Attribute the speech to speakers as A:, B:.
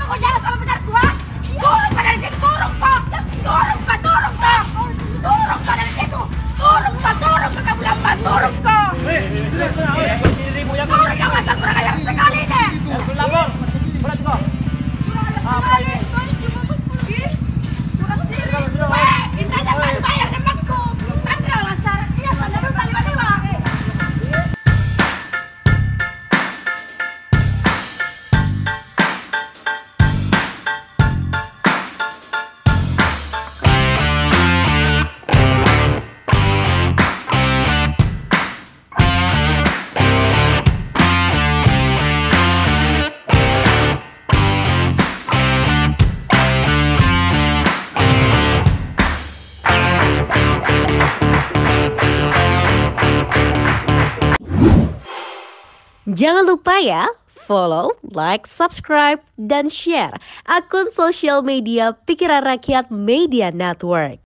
A: mau jalan sama pacar gua? Turun kau dari situ, turun kau! Turun kau, turun kau! Turun kau dari situ! Turun kau, kamu lambat, turun kau! Turun yang asal kurang ajar sekali deh!
B: Lapor, berat kau. Apa ini?
A: Weh, kita jangan bayar temanku! Sandra Lasar, iya Sandra lupa 52!
C: Jangan lupa ya, follow, like, subscribe, dan share akun sosial media Pikiran Rakyat Media Network.